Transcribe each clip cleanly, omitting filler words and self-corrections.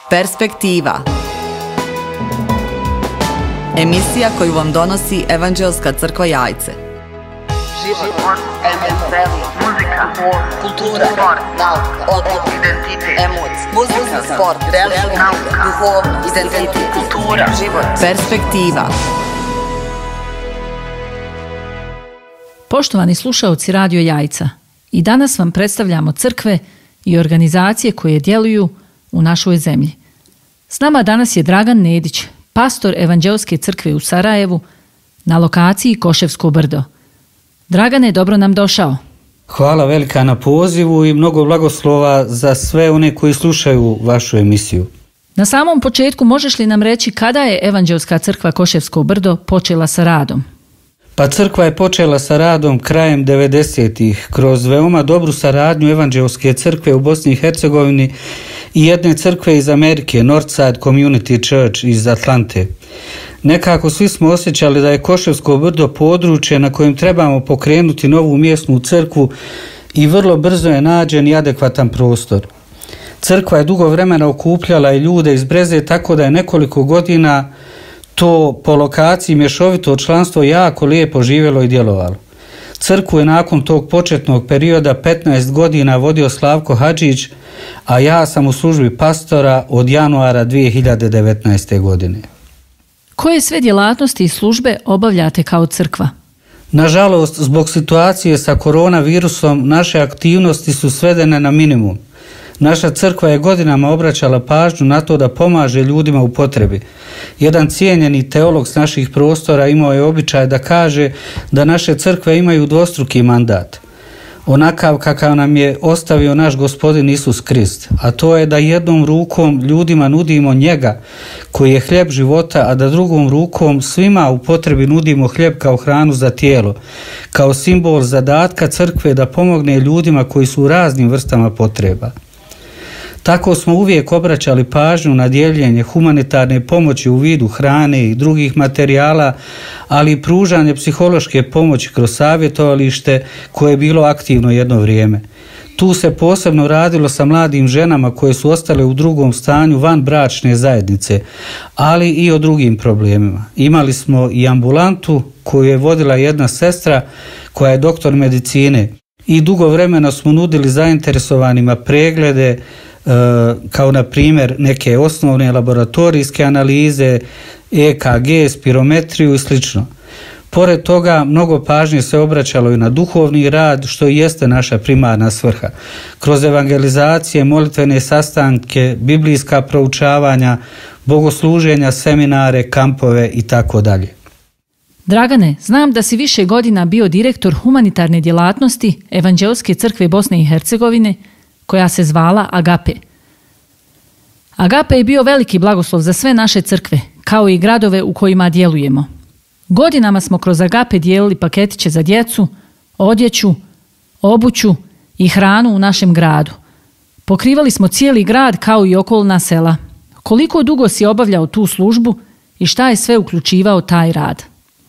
Perspektiva. Emisija koju vam donosi Evanđelska crkva Jajce. Život, muzika, kultura, nauka, identitet, emocije, sport, nauka, duhovnost, identitet, kultura, život. Perspektiva. Poštovani slušaoci Radio Jajca, i danas vam predstavljamo crkve i organizacije koje djeluju u našoj zemlji. S nama danas je Dragan Nedić, pastor Evanđelske crkve u Sarajevu na lokaciji Koševsko brdo. Dragane, dobro nam došao. Hvala velika na pozivu i mnogo blagoslova za sve one koji slušaju vašu emisiju. Na samom početku možeš li nam reći kada je Evanđelska crkva Koševsko brdo počela sa radom? Pa crkva je počela sa radom krajem 90-ih kroz veoma dobru saradnju Evanđelske crkve u Bosni i Hercegovini i jedne crkve iz Amerike, Northside Community Church iz Atlante. Nekako svi smo osjećali da je Koševsko brdo područje na kojem trebamo pokrenuti novu mjesnu crkvu i vrlo brzo je nađen i adekvatan prostor. Crkva je dugo vremena okupljala i ljude iz Breze, tako da je nekoliko godina to po lokaciji mješovito članstvo jako lijepo živjelo i djelovalo. Crkvu je nakon tog početnog perioda 15 godina vodio Slavko Hadžić, a ja sam u službi pastora od januara 2019. godine. Koje sve djelatnosti i službe obavljate kao crkva? Nažalost, zbog situacije sa koronavirusom naše aktivnosti su svedene na minimum. Naša crkva je godinama obraćala pažnju na to da pomaže ljudima u potrebi. Jedan cijenjeni teolog s naših prostora imao je običaj da kaže da naše crkve imaju dvostruki mandat. Onakav kakav nam je ostavio naš Gospodin Isus Krist, a to je da jednom rukom ljudima nudimo njega koji je hljeb života, a da drugom rukom svima u potrebi nudimo hljeb kao hranu za tijelo, kao simbol zadatka crkve da pomogne ljudima koji su u raznim vrstama potreba. Tako smo uvijek obraćali pažnju na dijeljenje humanitarne pomoći u vidu hrane i drugih materijala, ali i pružanje psihološke pomoći kroz savjetovalište koje je bilo aktivno jedno vrijeme. Tu se posebno radilo sa mladim ženama koje su ostale u drugom stanju van bračne zajednice, ali i o drugim problemima. Imali smo i ambulantu koju je vodila jedna sestra koja je doktor medicine i dugo vremena smo nudili zainteresovanima preglede kao na primjer neke osnovne laboratorijske analize, EKG, spirometriju i sl. Pored toga, mnogo pažnje se obraćalo i na duhovni rad, što i jeste naša primarna svrha. Kroz evangelizacije, molitvene sastanke, biblijska proučavanja, bogosluženja, seminare, kampove i tako dalje. Dragane, znam da si više godina bio direktor humanitarne djelatnosti Evanđelske crkve Bosne i Hercegovine, koja se zvala Agape. Agape je bio veliki blagoslov za sve naše crkve, kao i gradove u kojima djelujemo. Godinama smo kroz Agape dijelili paketiće za djecu, odjeću, obuću i hranu u našem gradu. Pokrivali smo cijeli grad kao i okolna sela. Koliko dugo si obavljao tu službu i šta je sve uključivao taj rad?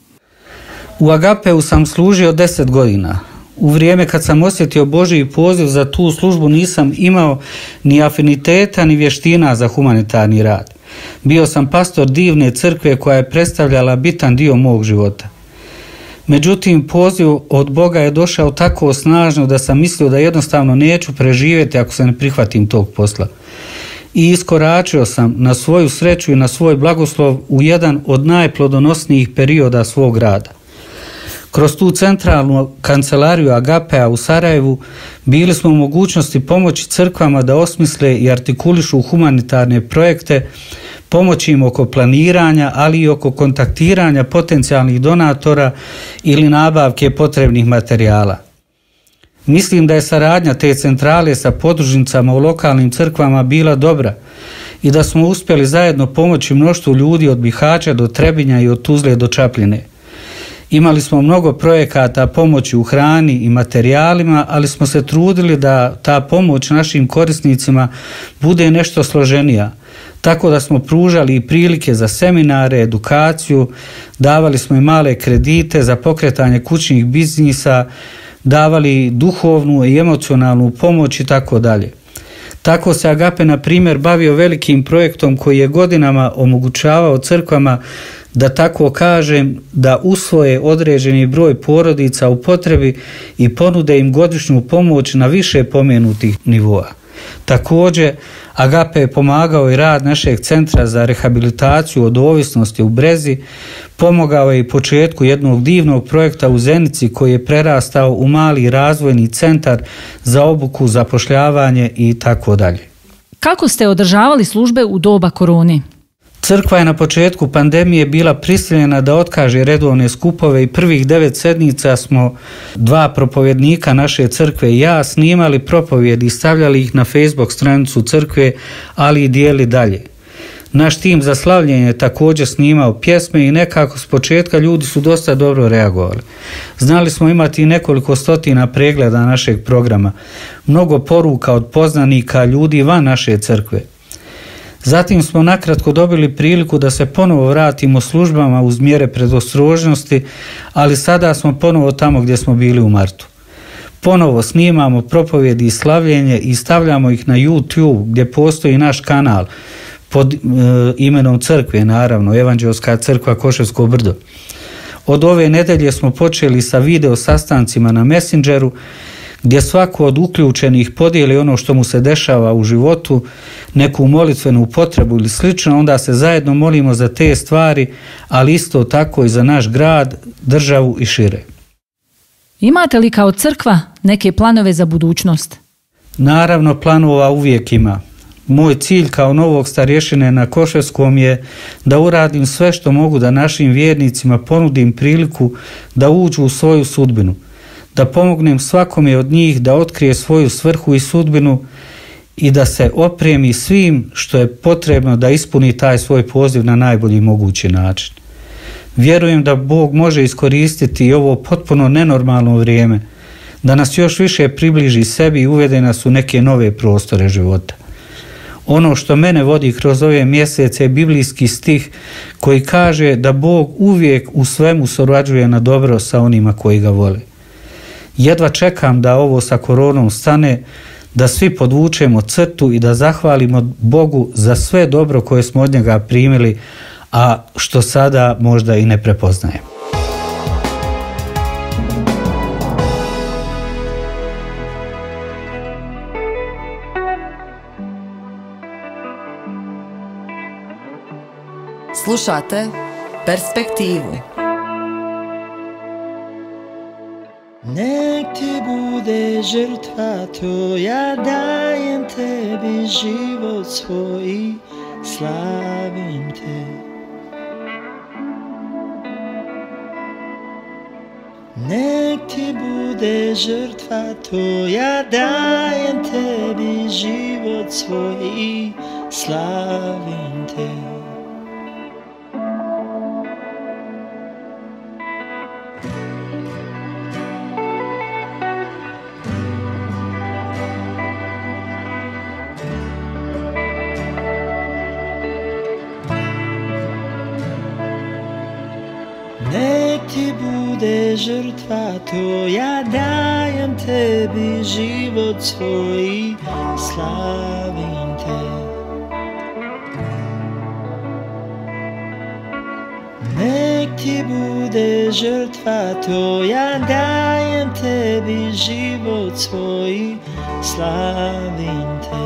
U Agapeu sam služio 10 godina. U vrijeme kad sam osjetio Božji poziv za tu službu nisam imao ni afiniteta ni vještina za humanitarni rad. Bio sam pastor divne crkve koja je predstavljala bitan dio mog života. Međutim, poziv od Boga je došao tako snažno da sam mislio da jednostavno neću preživjeti ako se ne prihvatim tog posla. I iskoračio sam na svoju sreću i na svoj blagoslov u jedan od najplodonosnijih perioda svog rada. Kroz tu centralnu kancelariju Agapea u Sarajevu bili smo u mogućnosti pomoći crkvama da osmisle i artikulišu humanitarne projekte, pomoći im oko planiranja, ali i oko kontaktiranja potencijalnih donatora ili nabavke potrebnih materijala. Mislim da je saradnja te centrale sa podružnicama u lokalnim crkvama bila dobra i da smo uspjeli zajedno pomoći mnoštvu ljudi od Bihaća do Trebinja i od Tuzle do Čapljine. Imali smo mnogo projekata pomoći u hrani i materijalima, ali smo se trudili da ta pomoć našim korisnicima bude nešto složenija. Tako da smo pružali i prilike za seminare, edukaciju, davali smo i male kredite za pokretanje kućnih biznisa, davali duhovnu i emocionalnu pomoć i tako dalje. Tako se Agape, na primjer, bavio velikim projektom koji je godinama omogućavao crkvama, da tako kažem, da usvoje određeni broj porodica u potrebi i ponude im godišnju pomoć na više pomenutih nivoa. Također, Agape je pomagao i rad našeg centra za rehabilitaciju od ovisnosti u Brezi, pomogao je i početku jednog divnog projekta u Zenici koji je prerastao u mali razvojni centar za obuku, zapošljavanje i tako dalje. Kako ste održavali službe u doba korone? Crkva je na početku pandemije bila prisiljena da otkaže redovne skupove i prvih 9 sedmica smo 2 propovjednika naše crkve i ja snimali propovjedi i stavljali ih na Facebook stranicu crkve, ali i dijeli dalje. Naš tim za slavljenje je također snimao pjesme i nekako s početka ljudi su dosta dobro reagovali. Znali smo imati nekoliko stotina pregleda našeg programa, mnogo poruka od poznanika ljudi van naše crkve. Zatim smo nakratko dobili priliku da se ponovo vratimo službama uz mjere predostrožnosti, ali sada smo ponovo tamo gdje smo bili u martu. Ponovo snimamo propovjedi i slavljenje i stavljamo ih na YouTube gdje postoji naš kanal pod imenom crkve, naravno, Evanđeoska crkva Koševsko brdo. Od ove nedelje smo počeli sa video sastancima na Messengeru, gdje svako od uključenih podijeli ono što mu se dešava u životu, neku molitvenu potrebu ili slično, onda se zajedno molimo za te stvari, ali isto tako i za naš grad, državu i šire. Imate li kao crkva neke planove za budućnost? Naravno, planova uvijek ima. Moj cilj kao novog starješine na Koševskom je da uradim sve što mogu da našim vjernicima ponudim priliku da uđu u svoju sudbinu, da pomognem svakome od njih da otkrije svoju svrhu i sudbinu i da se opremi svim što je potrebno da ispuni taj svoj poziv na najbolji mogući način. Vjerujem da Bog može iskoristiti i ovo potpuno nenormalno vrijeme, da nas još više približi sebi i uvede nas u neke nove prostore života. Ono što mene vodi kroz ove mjesece je biblijski stih koji kaže da Bog uvijek u svemu surađuje na dobro sa onima koji ga vole. Jedva čekam da ovo sa koronom stane, da svi podvučemo crtu i da zahvalimo Bogu za sve dobro koje smo od njega primili, a što sada možda i ne prepoznajemo. Slušate Perspektivu. Nek ti bude žrtva, to ja dajem tebi život svoj i slavim te. Nek ti bude žrtva, to ja dajem tebi život svoj i slavim te. Nek ti bude žrtva, to ja dajem tebi život svoj i slavim te. Nek ti bude žrtva, to ja dajem tebi život svoj i slavim te.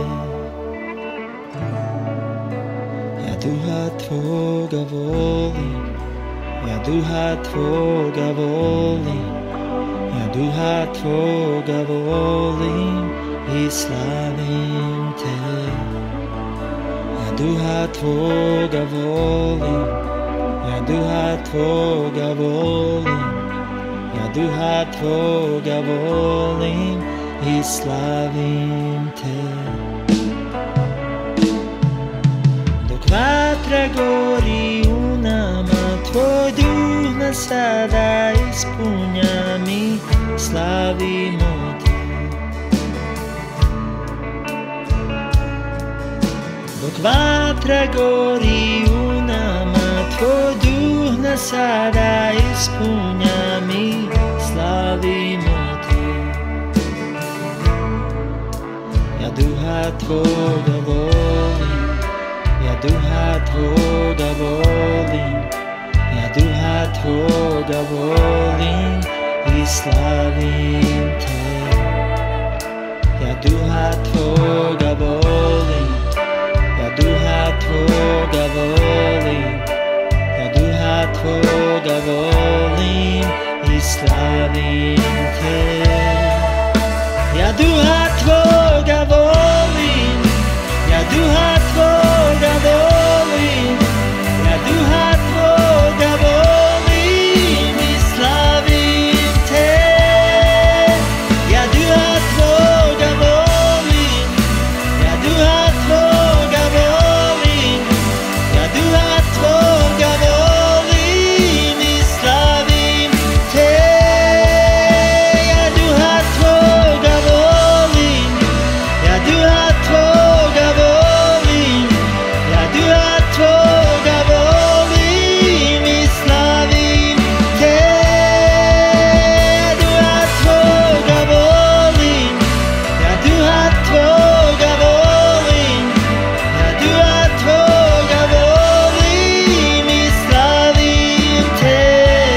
Ja duha tvoga volim, ja duha tvoga volim, ja duha tvoga volim i slavim te. Ja duha tvoga volim, ja duha tvoga volim, ja duha tvoga volim i slavim te. Dok vatra gori u nama, tvoj duh nas sada ispunja, mi slavimo te. Dok vatra gori u nama, tvoj duh nas sada ispunja, mi slavimo te. Ja duha tvoga volim, ja duha tvoga volim, ja duha tvoga volim i slavim te. Ja duha tvoga volim, ja duha tvoga volim, ja duha tvoga volim i slavim te. Ja duha tvoga volim, ja duha tvoga volim, ja duha tvoga volim i slavim te. Ja duha tvoga volim, ja duha tvoga volim, ja duha tvoga volim i slavim te. Ja duha tvoga volim, ja duha tvoga volim, ja duha tvoga volim i slavim te. Ja duha tvoga volim, ja duha tvoga volim, ja duha tvoga volim i slavim te.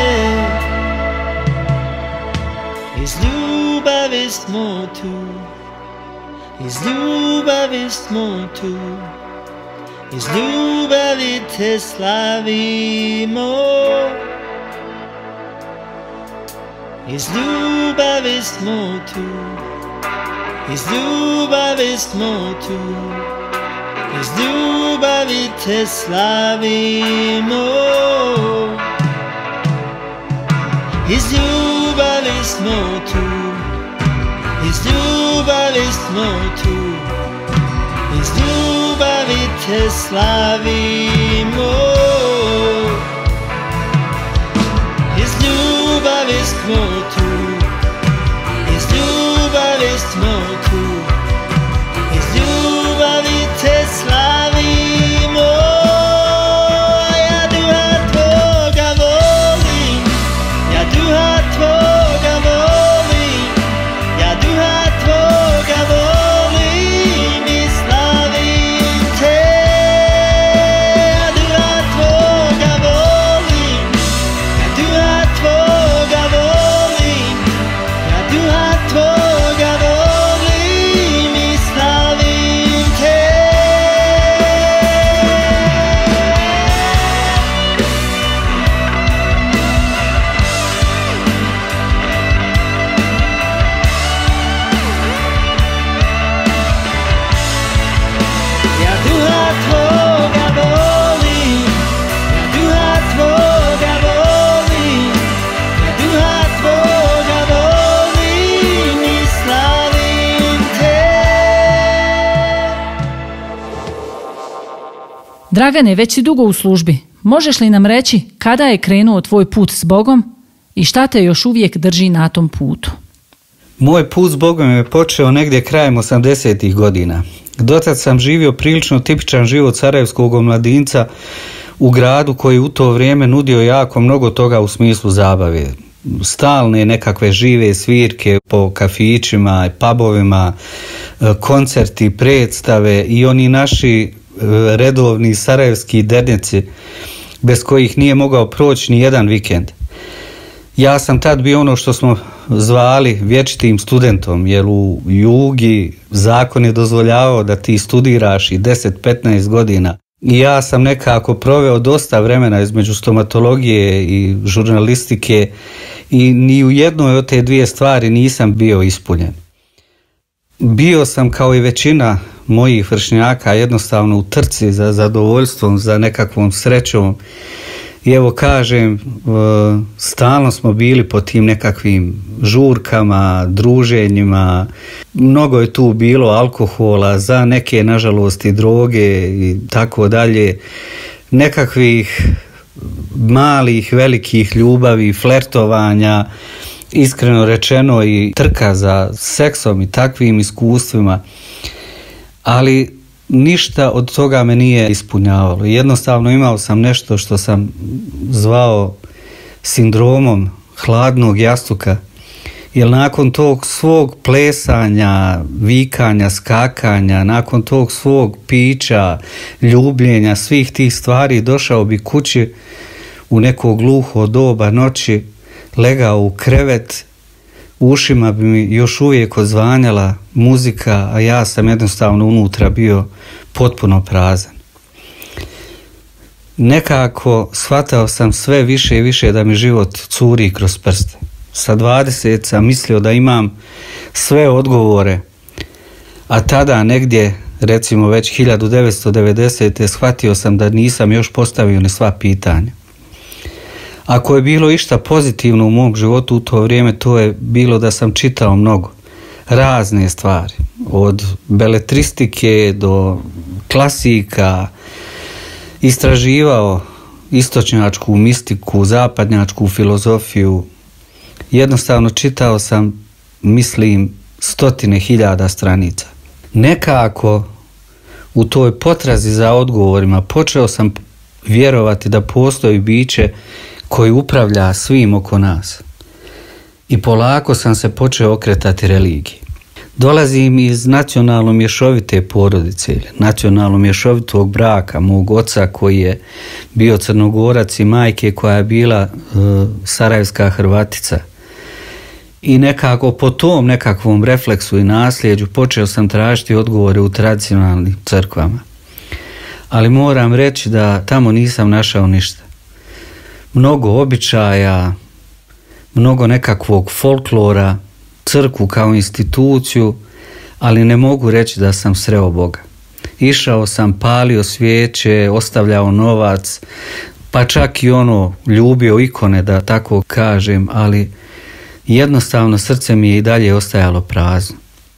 Iz ljubavi smo tu, iz ljubavi smo tu, iz ljubavi te slavimo. Iz ljubavi smo tu, iz ljubavi smo tu, iz ljubavi te slavimo. Iz ljubavi smo tu, iz ljubavi smo tu, iz ljubavi te slavimo. Iz ljubavi smo tu, iz ljubavi smo tu, iz ljubavi te slavimo. Ja duha tvoga volim, ja duha tvoga volim, ja duha tvoga volim i slavim te. Ja duha tvoga volim, ja duha tvoga volim, ja duha tvoga volim i slavim te. Ja duha tvoga volim, ja duha tvoga volim, ja duha tvoga volim i slavim te. Dragane, već si dugo u službi. Možeš li nam reći kada je krenuo tvoj put s Bogom i šta te još uvijek drži na tom putu? Moj put s Bogom je počeo negdje krajem 80-ih godina. Dotad sam živio prilično tipičan život sarajevskog omladinca u gradu koji je u to vrijeme nudio jako mnogo toga u smislu zabave. Stalne nekakve žive svirke po kafićima, pubovima, koncerti, predstave i oni naši redovni sarajevski derneci bez kojih nije mogao proći ni jedan vikend. Ja sam tad bio ono što smo zvali vječitim studentom, jer u Jugi zakon je dozvoljavao da ti studiraš i 10-15 godina. I ja sam nekako proveo dosta vremena između stomatologije i žurnalistike i ni u jednoj od te dvije stvari nisam bio ispunjen. Bio sam kao i većina mojih vršnjaka jednostavno u trci za zadovoljstvom, za nekakvom srećom. I evo kažem, stalno smo bili po tim nekakvim žurkama, druženjima, mnogo je tu bilo alkohola, za neke nažalost i droge i tako dalje, nekakvih malih, velikih ljubavi, flertovanja, iskreno rečeno i trka za seksom i takvim iskustvima, ali ništa od toga me nije ispunjavalo. Jednostavno imao sam nešto što sam zvao sindromom hladnog jastuka Jer nakon tog svog plesanja, vikanja, skakanja, nakon tog svog pića, ljubljenja, svih tih stvari, došao bi kući u neko gluho doba noći, legao u krevet, u ušima bi mi još uvijek odzvanjala muzika, a ja sam jednostavno unutra bio potpuno prazan. Nekako shvatao sam sve više i više da mi život curi kroz prste. Sa 20 sam mislio da imam sve odgovore, a tada negdje, recimo već 1990. shvatio sam da nisam još postavio ni sva pitanja. Ako je bilo išta pozitivno u mom životu u to vrijeme, to je bilo da sam čitao mnogo, razne stvari, od beletristike do klasika, istraživao istočnjačku mistiku, zapadnjačku filozofiju. Jednostavno čitao sam, mislim, 100.000 stranica. Nekako u toj potrazi za odgovorima počeo sam vjerovati da postoji biće koji upravlja svim oko nas. I polako sam se počeo okretati religiji. Dolazim iz nacionalno mješovite porodice, nacionalno mješovitog braka mog oca koji je bio Crnogorac i majke koja je bila sarajevska Hrvatica. I nekako po tom nekakvom refleksu i nasljeđu počeo sam tražiti odgovore u tradicionalnim crkvama. Ali moram reći da tamo nisam našao ništa. Mnogo običaja, mnogo nekakvog folklora, crkvu kao instituciju, ali ne mogu reći da sam sreo Boga. Išao sam, palio svijeće, ostavljao novac, pa čak i ljubio ikone, da tako kažem, ali jednostavno srce mi je i dalje ostajalo prazno.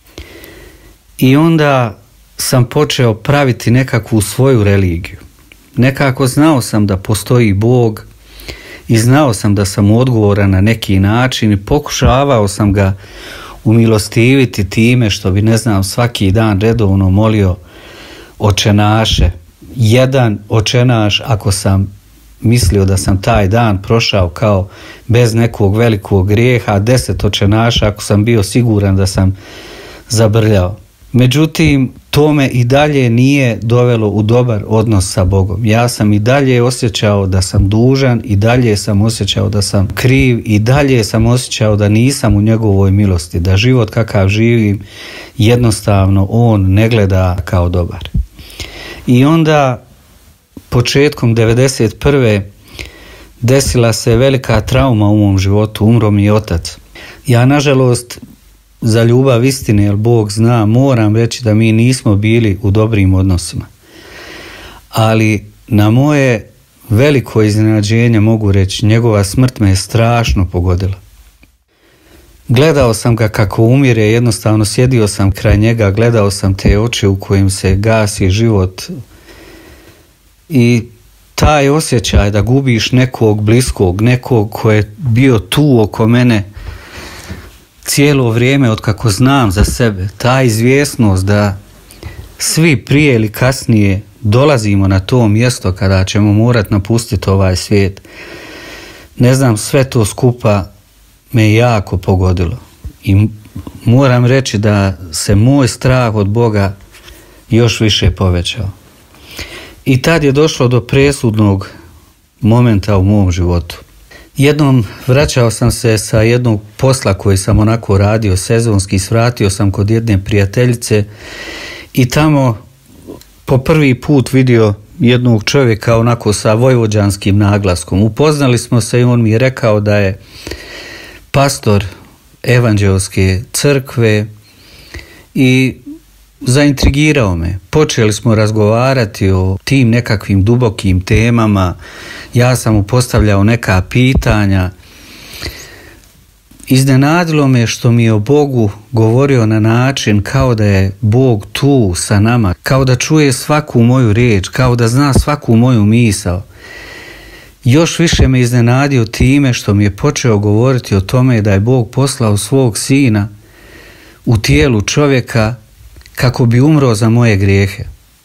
I onda sam počeo praviti nekakvu svoju religiju. Nekako znao sam da postoji Bog i znao sam da sam odgovoran na neki način i pokušavao sam ga umilostiviti time što bi, svaki dan redovno molio očenaše. Jedan očenaš ako sam mislio da sam taj dan prošao kao bez nekog velikog grijeha, a 10 očenaša ako sam bio siguran da sam zabrljao. Međutim, to me i dalje nije dovelo u dobar odnos sa Bogom. Ja sam i dalje osjećao da sam dužan, i dalje sam osjećao da sam kriv, i dalje sam osjećao da nisam u njegovoj milosti, da život kakav živim jednostavno on ne gleda kao dobar. I onda početkom 1991. desila se velika trauma u mom životu, umro mi je otac. Ja nažalost za ljubav istine, jer Bog zna, moram reći da mi nismo bili u dobrim odnosima. Ali na moje veliko iznenađenje mogu reći, njegova smrt me je strašno pogodila. Gledao sam ga kako umire, jednostavno sjedio sam kraj njega, gledao sam te oči u kojim se gasi život i taj osjećaj da gubiš nekog bliskog, nekog ko je bio tu oko mene cijelo vrijeme od kako znam za sebe, ta izvjesnost da svi prije ili kasnije dolazimo na to mjesto kada ćemo morati napustiti ovaj svijet. Sve to skupa me jako pogodilo i moram reći da se moj strah od Boga još više povećao. I tad je došlo do presudnog momenta u mom životu. Jednom vraćao sam se sa jednog posla koji sam onako radio sezonski, svratio sam kod jedne prijateljice i tamo po prvi put vidio jednog čovjeka onako sa vojvođanskim naglaskom. Upoznali smo se i on mi je rekao da je pastor evanđeoske crkve i zaintrigirao me. Počeli smo razgovarati o tim nekakvim dubokim temama, ja sam mu postavljao neka pitanja. Iznenadilo me što mi je o Bogu govorio na način kao da je Bog tu sa nama, kao da čuje svaku moju riječ, kao da zna svaku moju misao. Još više me iznenadio time što mi je počeo govoriti o tome da je Bog poslao svog sina u tijelu čovjeka kako bi umro za moje grijehe.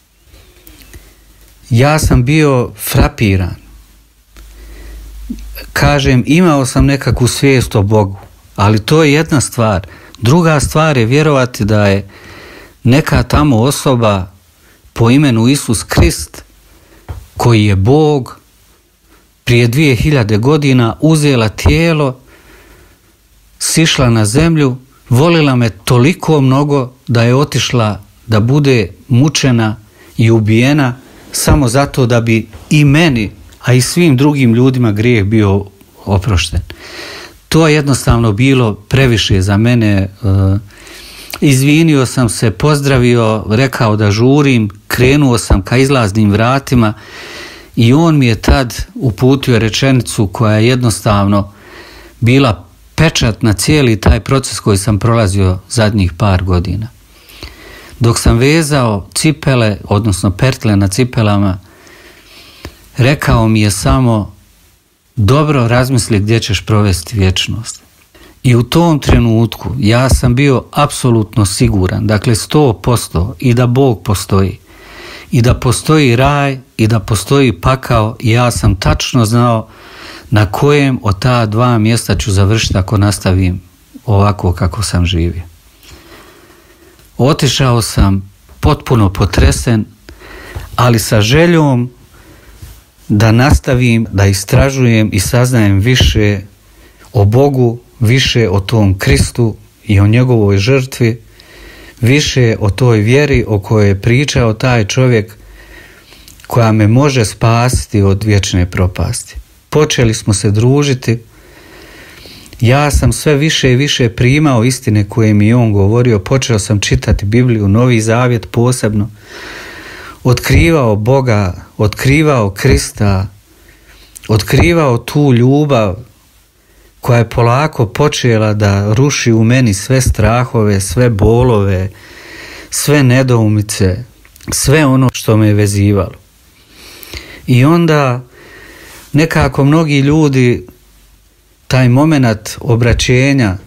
Ja sam bio frapiran. Kažem, imao sam nekakvu svijest o Bogu, Ali to je jedna stvar. Druga stvar je vjerovati da je neka tamo osoba po imenu Isus Krist, koji je Bog, prije 2000 godina uzela tijelo, sišla na zemlju, volila me toliko mnogo da je otišla da bude mučena i ubijena samo zato da bi i meni, a i svim drugim ljudima grijeh bio oprošten. To je jednostavno bilo previše za mene. Izvinio sam se, pozdravio, rekao da žurim, krenuo sam ka izlaznim vratima i on mi je tad uputio rečenicu koja je jednostavno bila pečat na cijeli taj proces koji sam prolazio zadnjih par godina. Dok sam vezao cipele, odnosno pertle na cipelama, rekao mi je samo: dobro razmisli gdje ćeš provesti vječnost. I u tom trenutku ja sam bio apsolutno siguran, dakle 100%, i da Bog postoji, i da postoji raj, i da postoji pakao, i ja sam tačno znao na kojem od ta dva mjesta ću završiti ako nastavim ovako kako sam živio. Otišao sam potpuno potresen, ali sa željom da nastavim, da istražujem i saznajem više o Bogu, više o tom Kristu i o njegovoj žrtvi, više o toj vjeri o kojoj je pričao taj čovjek, koja me može spasiti od vječne propasti. Počeli smo se družiti, ja sam sve više i više primao istine koje mi je on govorio, počeo sam čitati Bibliju, Novi Zavjet posebno, otkrivao Boga, otkrivao Krista, otkrivao tu ljubav koja je polako počela da ruši u meni sve strahove, sve bolove, sve nedoumice, sve ono što me je vezivalo. I onda nekako mnogi ljudi taj moment obraćenja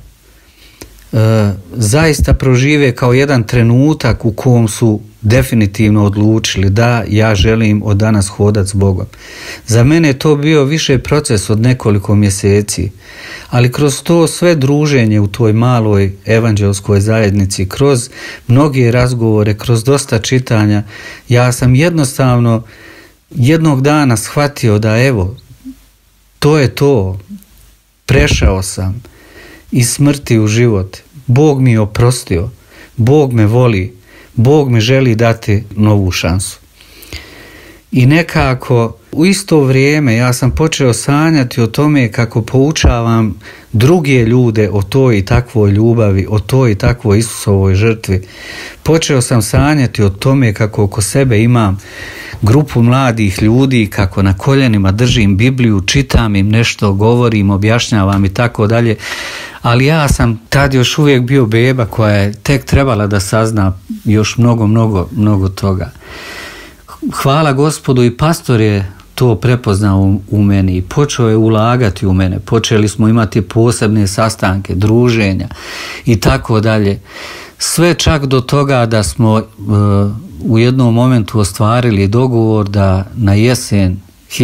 zaista prožive kao jedan trenutak u kom su definitivno odlučili da ja želim od danas hodati s Bogom. Za mene je to bio više proces od nekoliko mjeseci, ali kroz to sve druženje u toj maloj evanđelskoj zajednici, kroz mnoge razgovore, kroz dosta čitanja, ja sam jednostavno jednog dana shvatio da evo, to je to, prešao sam iz smrti u život, Bog mi je oprostio, Bog me voli, Bog mi želi dati novu šansu. I nekako u isto vrijeme ja sam počeo sanjati o tome kako poučavam druge ljude o toj i takvoj ljubavi, o toj i takvoj Isusovoj žrtvi. Počeo sam sanjati o tome kako oko sebe imam grupu mladih ljudi, kako na koljenima držim Bibliju, čitam im nešto, govorim, objašnjavam i tako dalje. Ali ja sam tad još uvijek bio beba koja je tek trebala da sazna još mnogo toga. Hvala Gospodu, i pastor je to prepoznao u meni i počeo je ulagati u mene. Počeli smo imati posebne sastanke, druženja i tako dalje. Sve čak do toga da smo u jednom momentu ostvarili dogovor da na jesen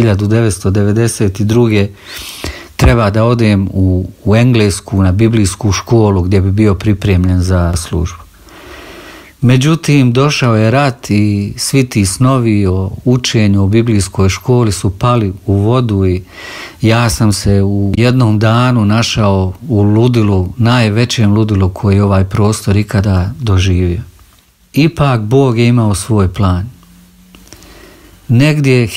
1992. treba da odem u Englesku na biblijsku školu gdje bi bio pripremljen za službu. Međutim, došao je rat i svi ti snovi o učenju u biblijskoj školi su pali u vodu i ja sam se u jednom danu našao u ludilu, najvećem ludilu koji je ovaj prostor ikada doživio. Ipak Bog je imao svoj plan. Negdje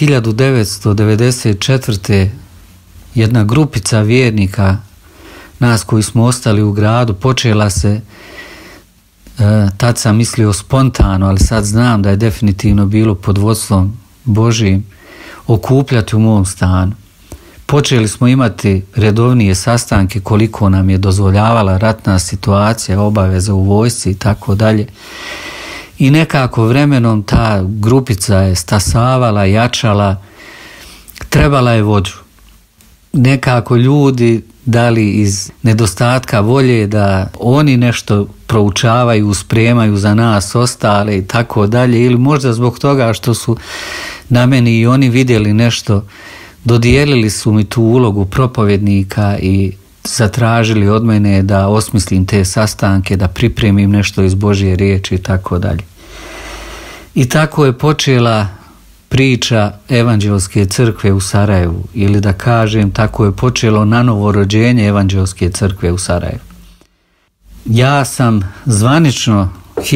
1994. jedna grupica vjernika, nas koji smo ostali u gradu, počela se, tad sam mislio spontano, ali sad znam da je definitivno bilo pod vodstvom Božijim, okupljati u mom stanu. Počeli smo imati redovnije sastanke koliko nam je dozvoljavala ratna situacija, obaveza u vojsci i tako dalje. I nekako vremenom ta grupica je stasavala, jačala, trebala je vođu. Nekako ljudi, da li iz nedostatka volje da oni nešto proučavaju, spremaju za nas ostale i tako dalje, ili možda zbog toga što su na meni i oni vidjeli nešto, dodijelili su mi tu ulogu propovjednika i zatražili od mene da osmislim te sastanke, da pripremim nešto iz Božje riječi i tako dalje. I tako je počela priča Evanđelske crkve u Sarajevu, ili da kažem, tako je počelo nanovo rođenje Evanđelske crkve u Sarajevu. Ja sam zvanično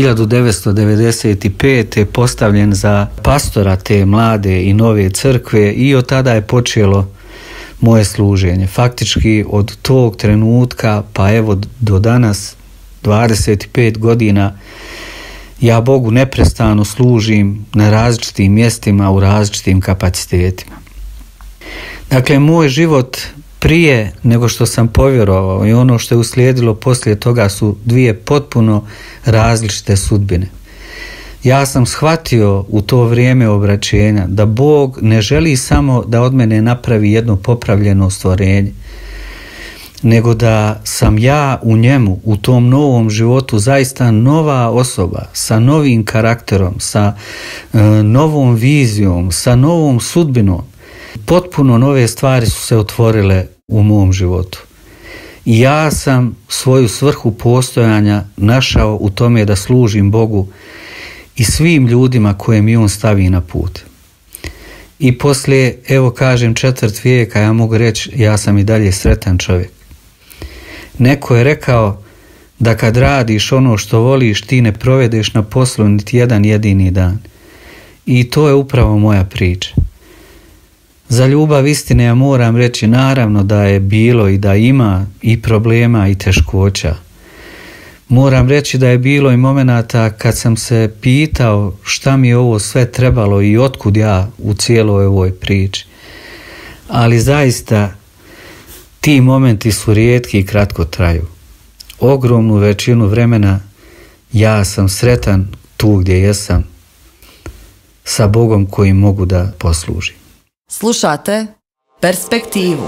1995. postavljen za pastora te mlade i nove crkve i od tada je počelo moje služenje. Faktički od tog trenutka pa evo do danas 25 godina ja Bogu neprestano služim na različitim mjestima u različitim kapacitetima. Dakle, moj život prije nego što sam povjerovao i ono što je uslijedilo poslije toga su dvije potpuno različite sudbine. Ja sam shvatio u to vrijeme obraćenja da Bog ne želi samo da od mene napravi jedno popravljeno stvorenje, nego da sam ja u njemu, u tom novom životu zaista nova osoba, sa novim karakterom, sa novom vizijom, sa novom sudbinom. Potpuno nove stvari su se otvorile u mom životu. I ja sam svoju svrhu postojanja našao u tome da služim Bogu i svim ljudima koje mi on stavi na put. I poslije, evo kažem, 4. vijeka, ja mogu reći, ja sam i dalje sretan čovjek. Neko je rekao da kad radiš ono što voliš, ti ne provedeš na poslu niti jedan jedini dan. I to je upravo moja priča. Za ljubav istine ja moram reći, naravno da je bilo i da ima i problema i teškoća. Moram reći da je bilo i momenata kad sam se pitao šta mi je ovo sve trebalo i otkud ja u cijeloj ovoj priči. Ali zaista ti momenti su rijetki i kratko traju. Ogromnu većinu vremena ja sam sretan tu gdje jesam, sa Bogom kojim mogu da poslužim. Slušate Perspektivu.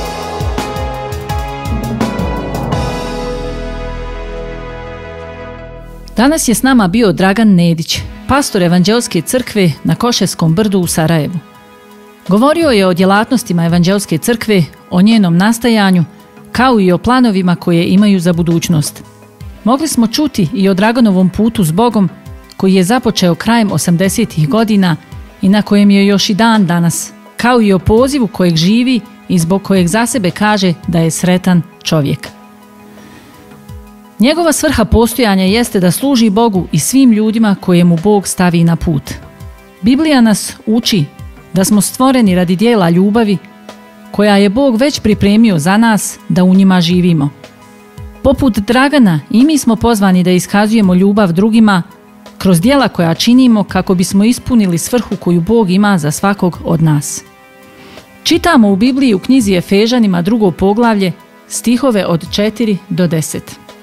Danas je s nama bio Dragan Nedić, pastor Evanđelske crkve na Koševskom brdu u Sarajevu. Govorio je o djelatnostima Evanđelske crkve, o njenom nastajanju, kao i o planovima koje imaju za budućnost. Mogli smo čuti i o Draganovom putu s Bogom, koji je započeo krajem 80-ih godina i na kojem je još i dan danas, kao i o pozivu kojeg živi i zbog kojeg za sebe kaže da je sretan čovjek. Njegova svrha postojanja jeste da služi Bogu i svim ljudima koje mu Bog stavi na put. Biblija nas uči da smo stvoreni radi dijela ljubavi, koja je Bog već pripremio za nas da u njima živimo. Poput Dragana i mi smo pozvani da iskazujemo ljubav drugima kroz djela koja činimo kako bismo ispunili svrhu koju Bog ima za svakog od nas. Čitamo u Bibliji u knjizi Efežanima 2. poglavlje stihove od 4 do 10.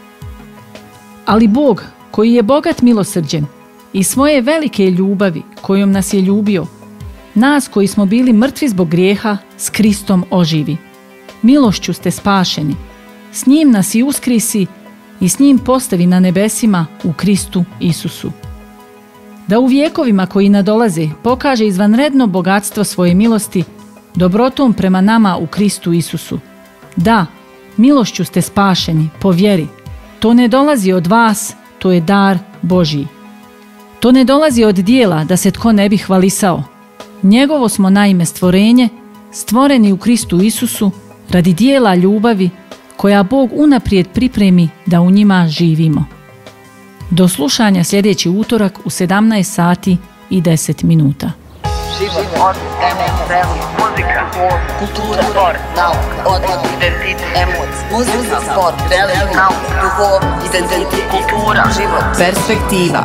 Ali Bog, koji je bogat milosrđem i svoje velike ljubavi kojom nas je ljubio, nas koji smo bili mrtvi zbog grijeha s Kristom oživi. Milošću ste spašeni, s njim nas i uskrisi i s njim postavi na nebesima u Kristu Isusu. Da u vjekovima koji nadolaze pokaže izvanredno bogatstvo svoje milosti dobrotom prema nama u Kristu Isusu. Da, milošću ste spašeni po vjeri. To ne dolazi od vas, to je dar Božji. To ne dolazi od dijela da se tko ne bi hvalisao. Njegovo smo naime stvorenje, stvoreni u Kristu Isusu radi dijela ljubavi koja Bog unaprijed pripremi da u njima živimo. Do slušanja sljedeći utorak u 17 sati i 10 minuta. Život, muzika, kultura, sport, nauka, identitet, emocije, muzika, sport, religija, nauka, duhovnost, identitet, kultura, život. Perspektiva.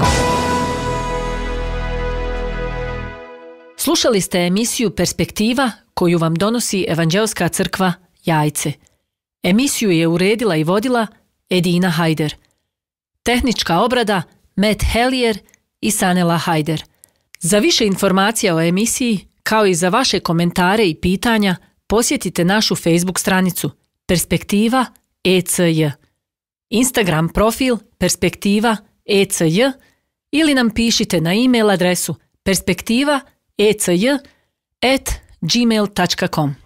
Slušali ste emisiju Perspektiva koju vam donosi Evanđelska crkva Jajce. Emisiju je uredila i vodila Edina Hajder. Tehnička obrada Matt Hellier i Sanela Hajder. Za više informacija o emisiji, kao i za vaše komentare i pitanja, posjetite našu Facebook stranicu Perspektiva ECJ, Instagram profil Perspektiva ECJ ili nam pišite na e-mail adresu perspektiva.ecj@gmail.com.